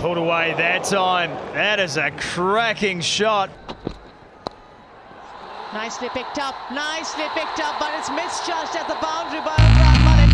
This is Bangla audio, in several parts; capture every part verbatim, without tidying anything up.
Pulled away that time. That is a cracking shot. Nicely picked up, nicely picked up, but it's misjudged at the boundary by Umran Malik.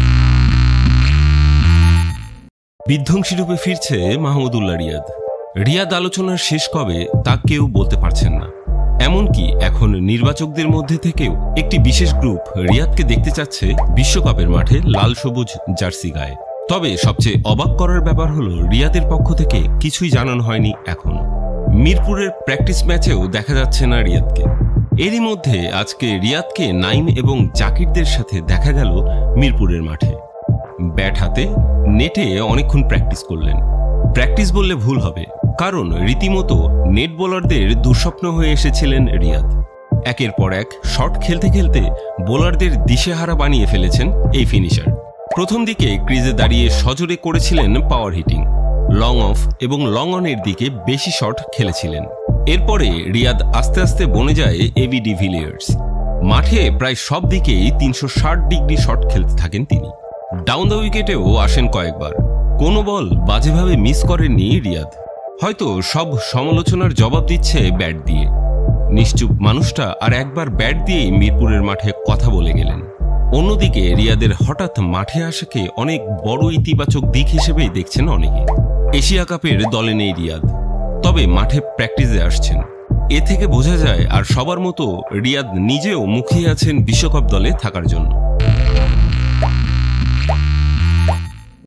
বিধ্বংসী রূপে ফিরছে মাহমুদুল্লাহ রিয়াদ। রিয়াদ আলোচনার শেষ কবে তা কেউ বলতে পারছেন না। এমনকি এখন নির্বাচকদের মধ্যে থেকেও একটি বিশেষ গ্রুপ রিয়াদকে দেখতে চাচ্ছে বিশ্বকাপের মাঠে লাল সবুজ জার্সি গায়ে। তবে সবচেয়ে অবাক করার ব্যাপার হলো রিয়াদের পক্ষ থেকে কিছুই জানানো হয়নি এখনো। মিরপুরের প্র্যাকটিস ম্যাচেও দেখা যাচ্ছে না রিয়াদকে। এরই মধ্যে আজকে রিয়াদকে নাইম এবং জাকিরদের সাথে দেখা গেল মিরপুরের মাঠে। ব্যাট হাতে নেটে অনেকক্ষণ প্র্যাকটিস করলেন। প্র্যাকটিস বললে ভুল হবে, কারণ রীতিমতো নেট বোলারদের দুঃস্বপ্ন হয়ে এসেছিলেন রিয়াদ। একের পর এক শট খেলতে খেলতে বোলারদের দিশেহারা বানিয়ে ফেলেছেন এই ফিনিশার। প্রথম দিকে ক্রিজে দাঁড়িয়ে সজোরে করেছিলেন পাওয়ার হিটিং, লং অফ এবং লং অনের দিকে বেশি শট খেলেছিলেন। এরপরে রিয়াদ আস্তে আস্তে বনে যায় এবি ডিভিলিয়ার্স। মাঠে প্রায় সব দিকেই তিনশো ষাট ডিগ্রি শট খেলতে থাকেন তিনি। ডাউন দ্য উইকেটেও আসেন কয়েকবার। কোনো বল বাজেভাবে মিস করেননি রিয়াদ। হয়তো সব সমালোচনার জবাব দিচ্ছে ব্যাট দিয়ে। নিশ্চুপ মানুষটা আর একবার ব্যাট দিয়েই মিরপুরের মাঠে কথা বলে গেলেন। অন্যদিকে রিয়াদের হঠাৎ মাঠে আসাকে অনেক বড় ইতিবাচক দিক হিসেবেই দেখছেন অনেকে। এশিয়া কাপের দলে নেই রিয়াদ, তবে মাঠে প্র্যাকটিসে আসছেন। এ থেকে বোঝা যায় আর সবার মতো রিয়াদ নিজেও মুখিয়ে আছেন বিশ্বকাপ দলে থাকার জন্য।